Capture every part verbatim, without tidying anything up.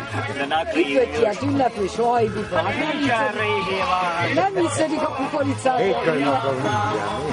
Ütött ilyet ünneplő sajbifa. Nincsen régi van. Nem viccelik a kukoricát. Ékkelnek a vízben.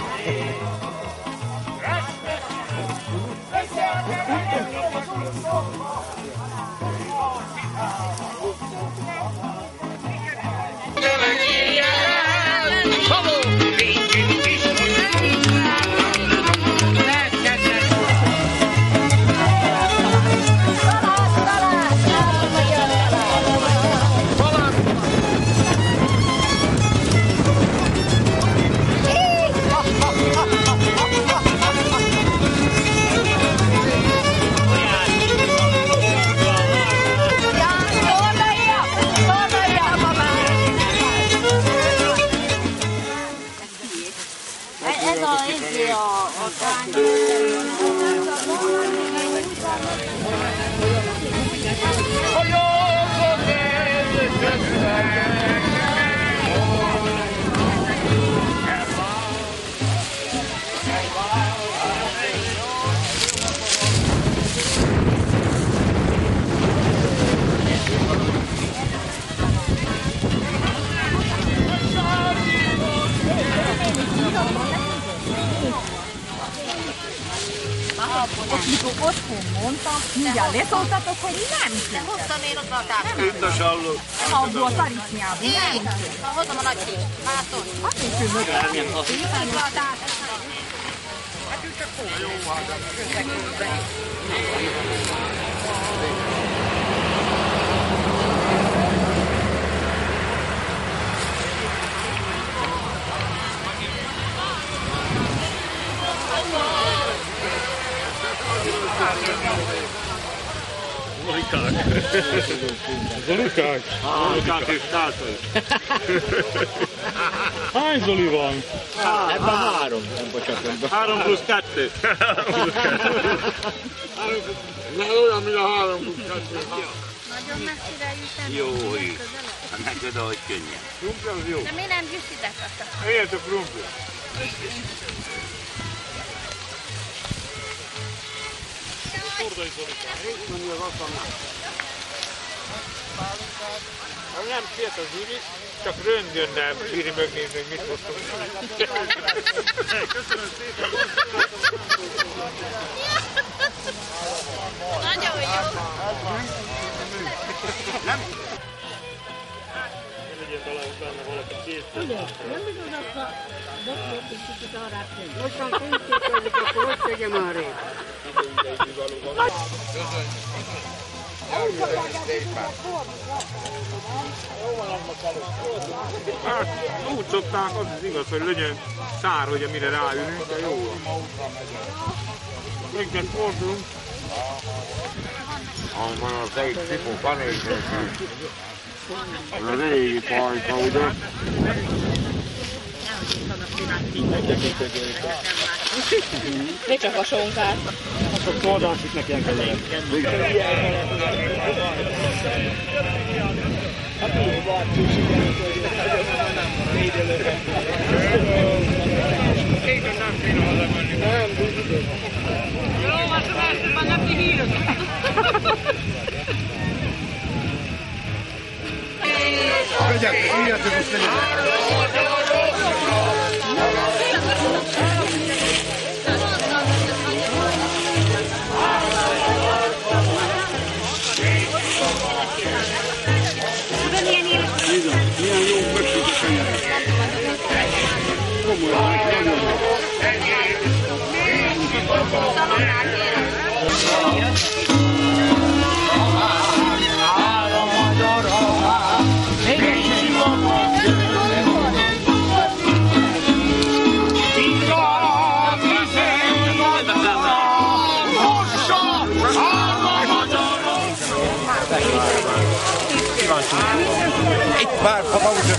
Otthon mondtam, mindjárt leszóltatok, hogy nem kell. Hoztam én ott a táskát. Itt a salló. Nem abból a taricnyából, nem? Ha hozom a nagy kést. Látod? Hát én különböző. Itt a táskát. Hát ő csak fog. Jó, Zolikák. Zolikák? Zolikák és társai. Hány Zoli van? Ebben három, nem bocsátom. Három plusz kettő. Ne olyan, mint a három plusz kettő. Nagyon messzire jutunk. Jó, így. Hát neked ahogy könnyen. Krumpli az jó. De mi nem gyűjtitek azt? Éljött a krumpli. Kordai Zolikák. Mondja az asztalnál. Ha nem kért az Iri, csak röntgennel Iri megnézni, hogy mit hoztunk. Köszönöm szépen. Nagyon jó. Nem? Ne legyen bele benne valaki készíteni. Ugye, nem bizony azt a doktor kicsit arra tenni. Mostan készítezik, akkor hogy tegye már én? Hát, úgy szokták, az az igaz, hogy legyen szár, hogy amire ráülünk, de jó van. Minket fordulunk. Van az egy tipó panéknek. A régi pajka, ugye? Ne csak a sonkát. Akkor fordalsik neki elkezdeni. Hát jó van, csúszik, Jó, most a másikban nem kihírok. Vegyek, írjátok, azt vegyek. Milyen jó kössük a kenyeret. Komolyan, nagyon jó. Itt már, ha magusra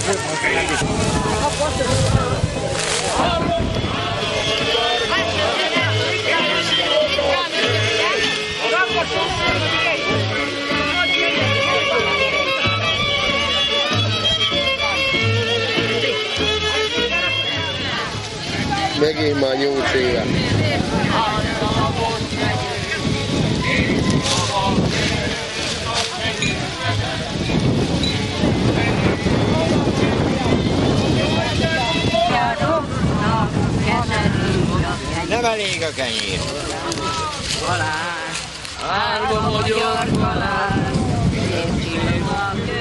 Megint már nyolc éve. nem elég a kenyér. Balázs, árva magyar Balázs, én csillog a kő.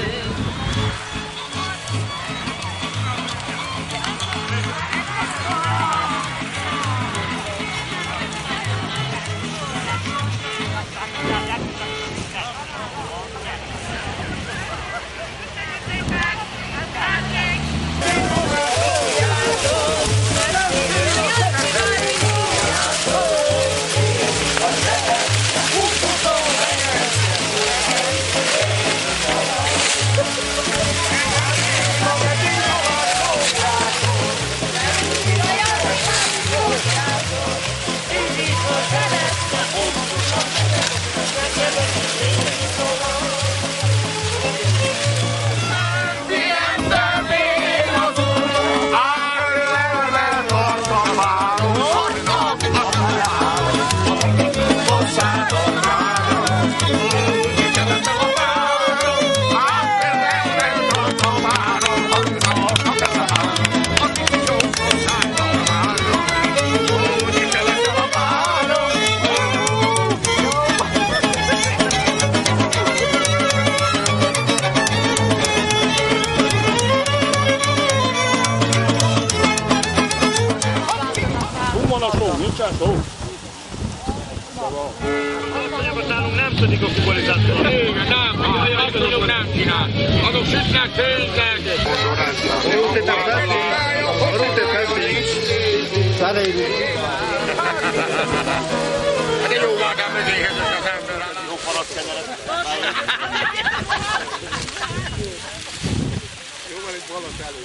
Nálunk nem szedik a kubalizátor. Igen, nem, azt mondjuk nem csinál. Azok sütnek, főznek. Rútétek veszni? Rútétek veszni? Szerélyű. Hát egy jó vágám mögéhez az ember. Jó falat kenyeret. Jó van egy balat elő.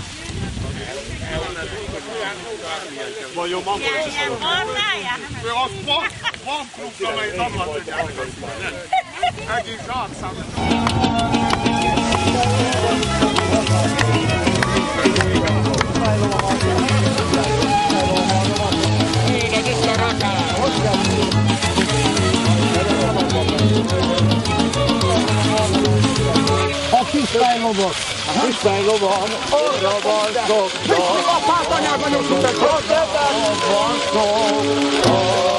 Vagy jó mamból is a szalon. Ő az van, van klubra, amely nem tudják. Egész zsárszám. Én az itt a rakál. A kislájlobot. A kislájlobot. Arra van szokta. A pátanyában nyomtuk. Arra van szokta.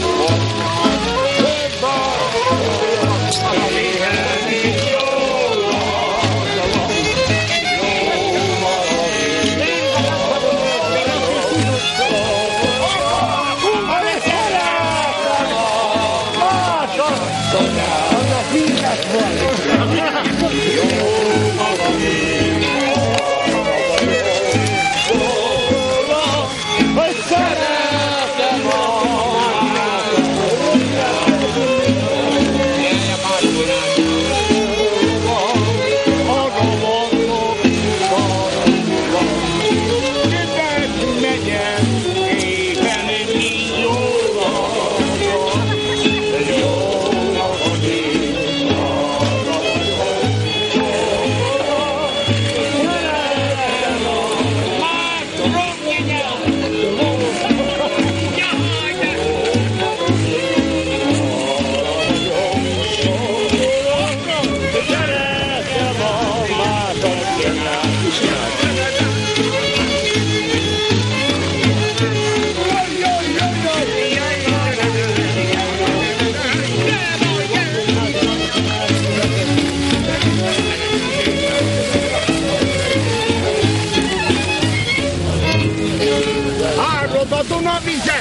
A Duna vize!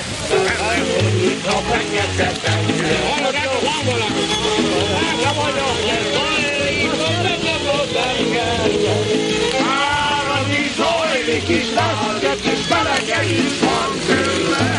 Áradni zajlik, és látszik, és melegek is van tőle.